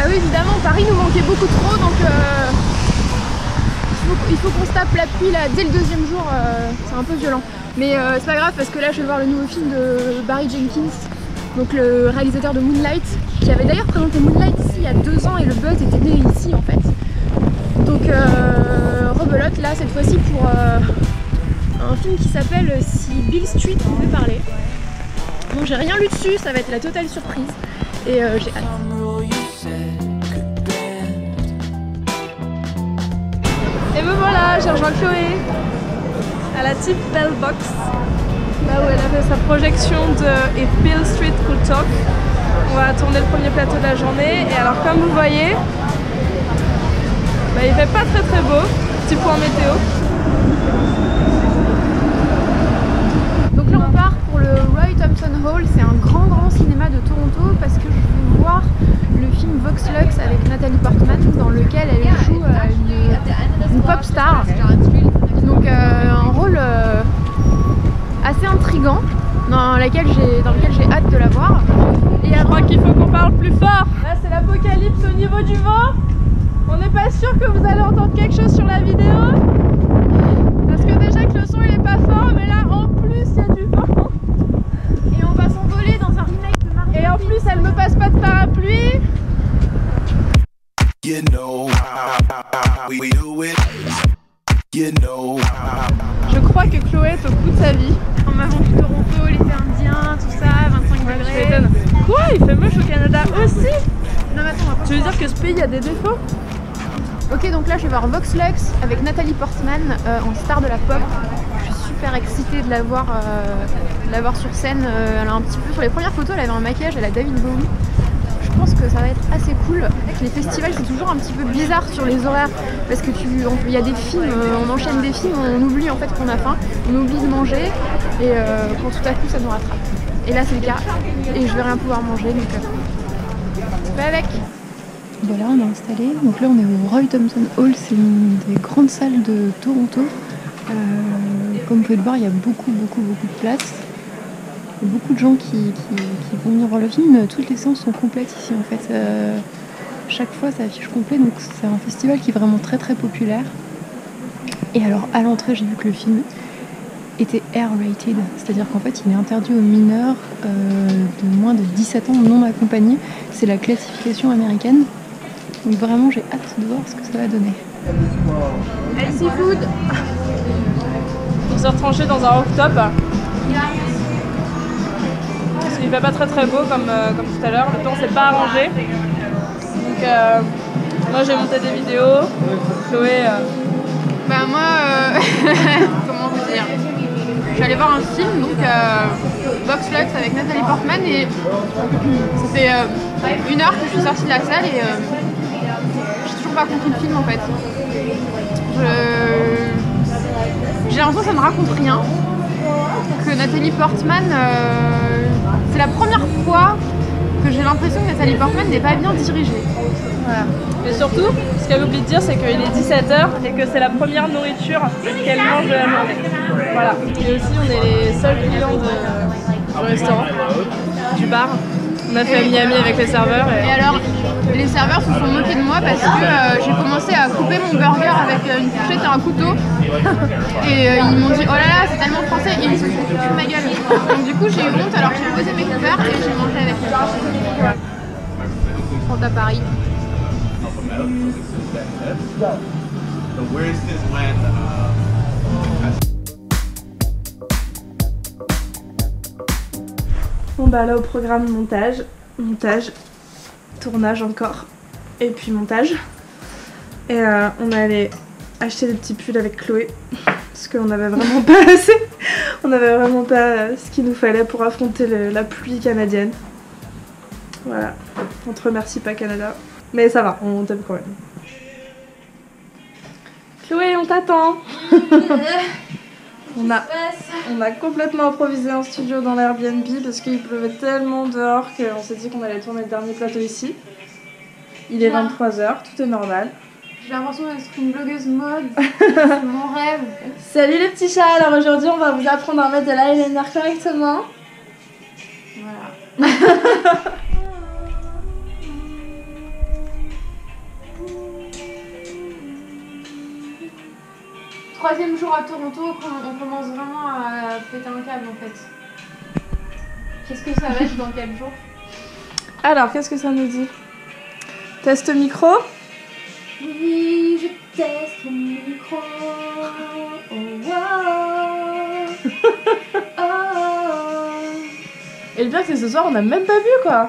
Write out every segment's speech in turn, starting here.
oui, évidemment, Paris nous manquait beaucoup trop, donc il faut qu'on se tape la pluie là dès le deuxième jour, c'est un peu violent. Mais c'est pas grave parce que là je vais voir le nouveau film de Barry Jenkins, donc le réalisateur de Moonlight, qui avait d'ailleurs présenté Moonlight ici il y a 2 ans et le buzz était né ici en fait. Donc rebelote là cette fois-ci pour un film qui s'appelle Si Beale Street pouvait parler. Bon, j'ai rien lu dessus, ça va être la totale surprise et j'ai hâte. Et me voilà, j'ai rejoint Chloé à la Type Bell Box, là où elle a fait sa projection de If Beale Street Could Talk. On va tourner le premier plateau de la journée et alors comme vous voyez, bah, il fait pas très beau, petit point météo. Donc là on part pour le Roy Thompson Hall, c'est un grand cinéma de Toronto parce que je vais voir le film Vox Lux avec Nathalie Portman dans lequel elle joue une pop star. Donc un rôle assez intriguant dans lequel j'ai hâte de la voir. Et je crois qu'il faut qu'on parle plus fort. Là c'est l'apocalypse au niveau du vent. On n'est pas sûr que vous allez entendre quelque chose sur la vidéo. Parce que déjà que le son il est pas fort, mais là en plus il y a du vent. Et on va s'envoler dans un remake de Mario. Et en plus elle me passe pas de parapluie. You know how we do it. You know je crois que Chloé est au bout de sa vie. On m'a vendu Toronto, l'été indien, tout ça, 25 degrés. Quoi? Il fait moche au Canada aussi? Non mais attends, tu veux dire que ce pays a des défauts? Ok, donc là je vais voir Vox Lux avec Nathalie Portman en star de la pop. Je suis super excitée de la voir sur scène. Elle a un petit peu, sur les premières photos elle avait un maquillage, elle a David Bowie. Je pense que ça va être assez cool. Les festivals c'est toujours un petit peu bizarre sur les horaires parce que il y a des films, on enchaîne des films, on oublie en fait qu'on a faim, on oublie de manger et pour tout à coup ça nous rattrape. Et là c'est le cas et je vais rien pouvoir manger donc c'est pas avec. Voilà, on est installé. Donc là on est au Roy Thompson Hall, c'est une des grandes salles de Toronto. Comme vous pouvez le voir, il y a beaucoup de place. Il y a beaucoup de gens qui vont venir voir le film. Toutes les séances sont complètes ici en fait. Chaque fois ça affiche complet, donc c'est un festival qui est vraiment très populaire. Et alors à l'entrée j'ai vu que le film était R-rated, c'est-à-dire qu'en fait il est interdit aux mineurs de moins de 17 ans non accompagnés. C'est la classification américaine. Donc vraiment j'ai hâte de voir ce que ça va donner. Healthy food. On s'est retranché dans un rooftop. Il fait pas très beau comme tout à l'heure, le temps s'est pas arrangé. Donc moi j'ai monté des vidéos, Chloé... Bah moi, comment vous dire, je suis allée voir un film, donc Vox Lux avec Nathalie Portman et ça fait 1 heure que je suis sortie de la salle et j'ai toujours pas compris le film en fait. J'ai l'impression que ça ne raconte rien, que Nathalie Portman... c'est la première fois que j'ai l'impression que Nathalie Portman n'est pas bien dirigée. Voilà. Mais surtout, ce qu'elle oublie de dire, c'est qu'il est 17h et que c'est la première nourriture qu'elle mange de la journée. Voilà. Et aussi, on est les seuls clients du restaurant, du bar. On a fait Miami avec les serveurs. Et alors, les serveurs se sont moqués de moi parce que j'ai commencé à couper mon burger avec une fourchette et un couteau. Et ils m'ont dit oh là là c'est tellement français et ils se sont foutus de ma gueule. Donc du coup j'ai eu honte alors que j'ai posé mes couverts et j'ai mangé avec eux. Je rentre à Paris. Bon bah là au programme montage, tournage encore et puis montage. Et on allait acheter des petits pulls avec Chloé parce qu'on n'avait vraiment pas assez, on n'avait vraiment pas ce qu'il nous fallait pour affronter la pluie canadienne. Voilà, on te remercie pas Canada, mais ça va, on t'aime quand même. Chloé, on t'attend. On a complètement improvisé un studio dans l'Airbnb parce qu'il pleuvait tellement dehors qu'on s'est dit qu'on allait tourner le dernier plateau ici. Il est 23h, tout est normal. J'ai l'impression d'être une blogueuse mode, c'est mon rêve. Salut les petits chats, alors aujourd'hui on va vous apprendre à mettre de l'eyeliner correctement. Voilà. 3e jour à Toronto qu'on commence vraiment à péter un câble en fait. Qu'est-ce que ça va être dans 4 jours? Alors, qu'est-ce que ça nous dit? Test micro. Oui, je teste mon micro. Oh, wow. Et le pire c'est que ce soir on a même pas bu quoi.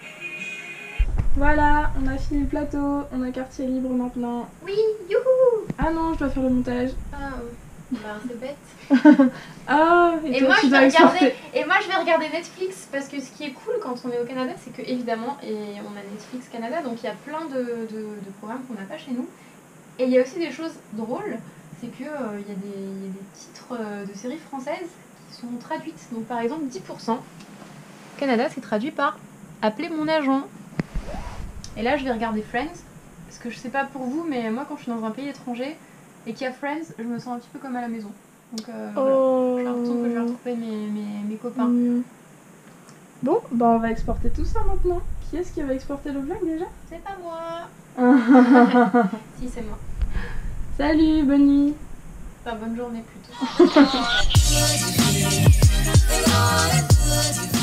Voilà, on a fini le plateau, on a quartier libre maintenant. Oui, youhou. Ah non, je dois faire le montage. Ah, bah c'est bête. Ah, et moi je vais regarder Netflix parce que ce qui est cool quand on est au Canada, c'est que évidemment, et on a Netflix Canada, donc il y a plein de programmes qu'on n'a pas chez nous. Et il y a aussi des choses drôles, c'est que il y a des titres de séries françaises qui sont traduites. Donc par exemple 10%. Canada c'est traduit par Appelez mon agent. Et là je vais regarder Friends, parce que je sais pas pour vous, mais moi quand je suis dans un pays étranger et qu'il y a Friends, je me sens un petit peu comme à la maison. Donc voilà, j'ai l'impression que je vais retrouver mes copains. Bon, bah on va exporter tout ça maintenant. Qui est-ce qui va exporter le vlog déjà? C'est pas moi. Si, c'est moi. Salut, bonne nuit. Enfin, bonne journée plutôt.